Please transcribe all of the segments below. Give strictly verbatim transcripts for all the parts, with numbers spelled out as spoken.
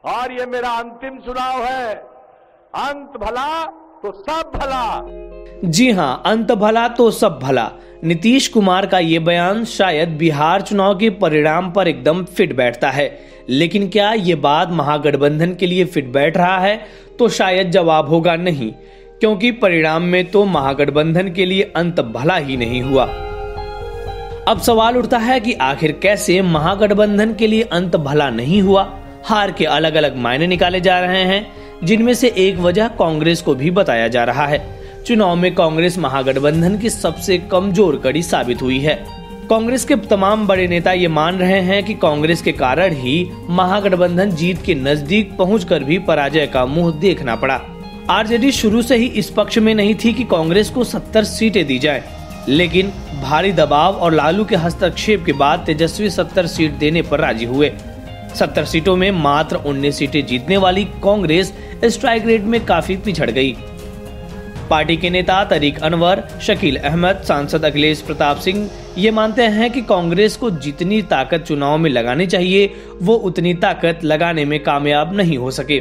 और ये मेरा अंतिम चुनाव है। अंत भला तो सब भला। जी हां, अंत भला तो सब भला। नीतीश कुमार का ये बयान शायद बिहार चुनाव के परिणाम पर एकदम फिट बैठता है, लेकिन क्या ये बात महागठबंधन के लिए फिट बैठ रहा है? तो शायद जवाब होगा नहीं, क्योंकि परिणाम में तो महागठबंधन के लिए अंत भला ही नहीं हुआ। अब सवाल उठता है कि आखिर कैसे महागठबंधन के लिए अंत भला नहीं हुआ? हार के अलग अलग मायने निकाले जा रहे हैं, जिनमें से एक वजह कांग्रेस को भी बताया जा रहा है। चुनाव में कांग्रेस महागठबंधन की सबसे कमजोर कड़ी साबित हुई है। कांग्रेस के तमाम बड़े नेता ये मान रहे हैं कि कांग्रेस के कारण ही महागठबंधन जीत के नजदीक पहुंचकर भी पराजय का मुंह देखना पड़ा। आरजेडी शुरू से ही इस पक्ष में नहीं थी कि कांग्रेस को सत्तर सीटें दी जाए, लेकिन भारी दबाव और लालू के हस्तक्षेप के बाद तेजस्वी सत्तर सीट देने पर राजी हुए। सत्तर सीटों में मात्र उन्नीस सीटें जीतने वाली कांग्रेस स्ट्राइक रेट में काफी पिछड़ गई। पार्टी के नेता तरीक अनवर, शकील अहमद, सांसद अखिलेश प्रताप सिंह ये मानते हैं कि कांग्रेस को जितनी ताकत चुनाव में लगानी चाहिए, वो उतनी ताकत लगाने में कामयाब नहीं हो सके।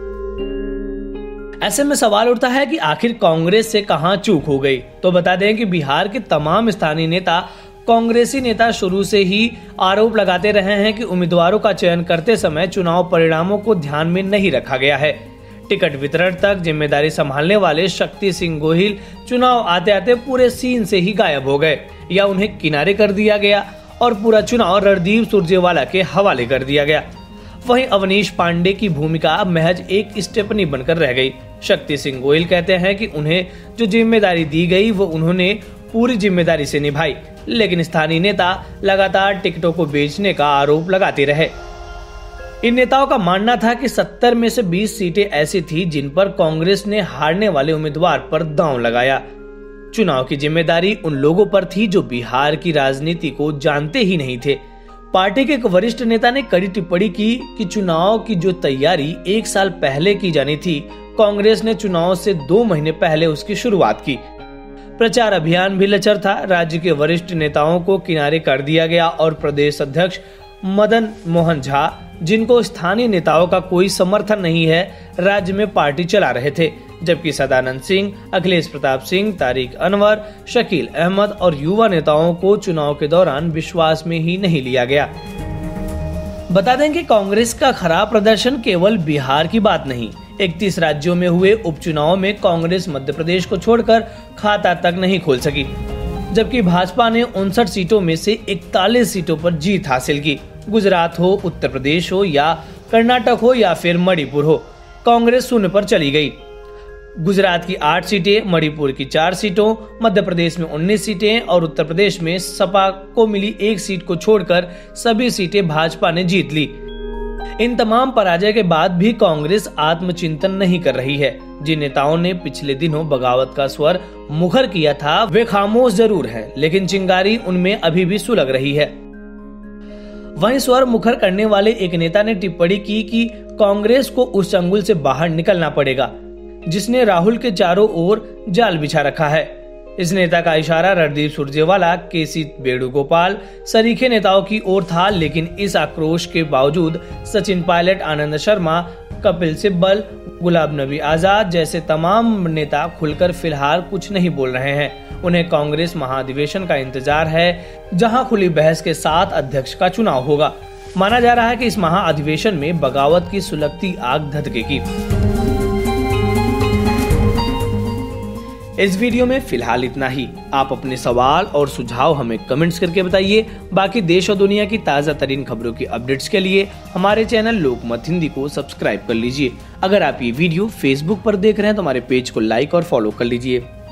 ऐसे में सवाल उठता है कि आखिर कांग्रेस से कहां चूक हो गई? तो बता दें कि बिहार के तमाम स्थानीय नेता, कांग्रेसी नेता शुरू से ही आरोप लगाते रहे हैं कि उम्मीदवारों का चयन करते समय चुनाव परिणामों को ध्यान में नहीं रखा गया है। टिकट वितरण तक जिम्मेदारी संभालने वाले शक्ति सिंह गोहिल चुनाव आते आते पूरे सीन से ही गायब हो गए, या उन्हें किनारे कर दिया गया और पूरा चुनाव रणदीप सुरजेवाला के हवाले कर दिया गया। वहीं अवनीश पांडे की भूमिका महज एक स्टेपनी बनकर रह गई। शक्ति सिंह गोहिल कहते हैं कि उन्हें जो जिम्मेदारी दी गई वो उन्होंने पूरी जिम्मेदारी से निभाई, लेकिन स्थानीय नेता लगातार टिकटों को बेचने का आरोप लगाते रहे। इन नेताओं का मानना था कि सत्तर में से बीस सीटें ऐसी थी जिन पर कांग्रेस ने हारने वाले उम्मीदवार पर दांव लगाया। चुनाव की जिम्मेदारी उन लोगों पर थी जो बिहार की राजनीति को जानते ही नहीं थे। पार्टी के एक वरिष्ठ नेता ने कड़ी टिप्पणी की कि चुनाव की जो तैयारी एक साल पहले की जानी थी, कांग्रेस ने चुनाव से दो महीने पहले उसकी शुरुआत की। प्रचार अभियान भी लचर था। राज्य के वरिष्ठ नेताओं को किनारे कर दिया गया और प्रदेश अध्यक्ष मदन मोहन झा, जिनको स्थानीय नेताओं का कोई समर्थन नहीं है, राज्य में पार्टी चला रहे थे, जबकि सदानंद सिंह, अखिलेश प्रताप सिंह, तारिक अनवर, शकील अहमद और युवा नेताओं को चुनाव के दौरान विश्वास में ही नहीं लिया गया। बता दें कि कांग्रेस का खराब प्रदर्शन केवल बिहार की बात नहीं, इकतीस राज्यों में हुए उपचुनाव में कांग्रेस मध्य प्रदेश को छोड़कर खाता तक नहीं खोल सकी, जबकि भाजपा ने उनसठ सीटों में से इकतालीस सीटों पर जीत हासिल की। गुजरात हो, उत्तर प्रदेश हो या कर्नाटक हो या फिर मणिपुर हो, कांग्रेस शून्य पर चली गई। गुजरात की आठ सीटें, मणिपुर की चार सीटों, मध्य प्रदेश में उन्नीस सीटें और उत्तर प्रदेश में सपा को मिली एक सीट को छोड़कर सभी सीटें भाजपा ने जीत ली। इन तमाम पराजय के बाद भी कांग्रेस आत्मचिंतन नहीं कर रही है। जिन नेताओं ने पिछले दिनों बगावत का स्वर मुखर किया था, वे खामोश जरूर हैं, लेकिन चिंगारी उनमें अभी भी सुलग रही है। वहीं स्वर मुखर करने वाले एक नेता ने टिप्पणी की कि कांग्रेस को उस चंगुल से बाहर निकलना पड़ेगा जिसने राहुल के चारों ओर जाल बिछा रखा है। इस नेता का इशारा रणदीप सुरजेवाला, केसी वेणुगोपाल सरीखे नेताओं की ओर था, लेकिन इस आक्रोश के बावजूद सचिन पायलट, आनंद शर्मा, कपिल सिब्बल, गुलाब नबी आजाद जैसे तमाम नेता खुलकर फिलहाल कुछ नहीं बोल रहे हैं। उन्हें कांग्रेस महाधिवेशन का इंतजार है, जहां खुली बहस के साथ अध्यक्ष का चुनाव होगा। माना जा रहा है कि इस महाअधिवेशन में बगावत की सुलगती आग धधकेगी। इस वीडियो में फिलहाल इतना ही। आप अपने सवाल और सुझाव हमें कमेंट्स करके बताइए। बाकी देश और दुनिया की ताज़ा तरीन खबरों की अपडेट्स के लिए हमारे चैनल लोकमत हिंदी को सब्सक्राइब कर लीजिए। अगर आप ये वीडियो फेसबुक पर देख रहे हैं तो हमारे पेज को लाइक और फॉलो कर लीजिए।